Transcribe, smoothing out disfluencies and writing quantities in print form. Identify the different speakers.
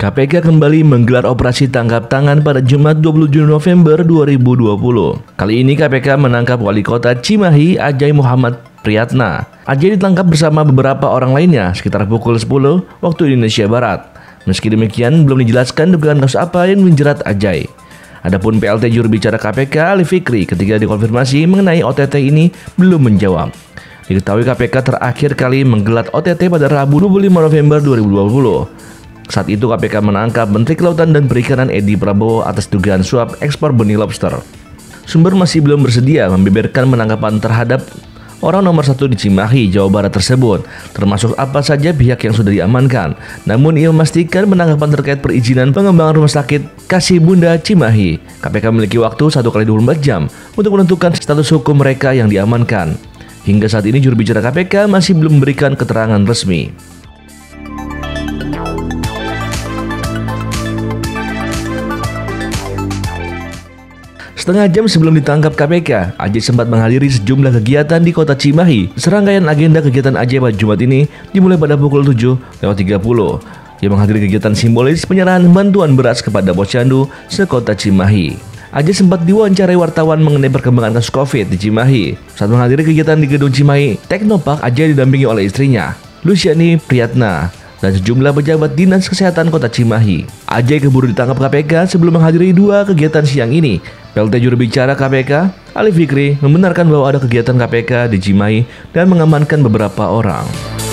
Speaker 1: KPK kembali menggelar operasi tangkap tangan pada Jumat 27 November 2020. Kali ini KPK menangkap Wali Kota Cimahi, Ajay Muhammad Priyatna. Ajay ditangkap bersama beberapa orang lainnya sekitar pukul 10 waktu Indonesia Barat. Meski demikian, belum dijelaskan dugaan kasus apa yang menjerat Ajay. Adapun PLT juru bicara KPK, Ali Fikri, ketika dikonfirmasi mengenai OTT ini belum menjawab. Diketahui KPK terakhir kali menggelar OTT pada Rabu 25 November 2020. Saat itu KPK menangkap Menteri Kelautan dan Perikanan Edi Prabowo atas dugaan suap ekspor benih lobster. Sumber masih belum bersedia membeberkan penangkapan terhadap orang nomor 1 di Cimahi, Jawa Barat tersebut, termasuk apa saja pihak yang sudah diamankan. Namun ia memastikan penangkapan terkait perizinan pengembangan rumah sakit Kasih Bunda Cimahi. KPK memiliki waktu 1x24 jam untuk menentukan status hukum mereka yang diamankan. Hingga saat ini juru bicara KPK masih belum memberikan keterangan resmi. Setengah jam sebelum ditangkap KPK, Ajay sempat menghadiri sejumlah kegiatan di kota Cimahi. Serangkaian agenda kegiatan Ajay pada Jumat ini dimulai pada pukul 7.30. Ia menghadiri kegiatan simbolis penyerahan bantuan beras kepada posyandu sekota Cimahi. Ajay sempat diwawancarai wartawan mengenai perkembangan kasus COVID di Cimahi. Saat menghadiri kegiatan di gedung Cimahi Teknopark, Ajay didampingi oleh istrinya, Luciani Priyatna, dan sejumlah pejabat Dinas Kesehatan Kota Cimahi. Ajay keburu ditangkap KPK sebelum menghadiri 2 kegiatan siang ini. PLT juru bicara KPK, Ali Fikri, membenarkan bahwa ada kegiatan KPK di Cimahi dan mengamankan beberapa orang.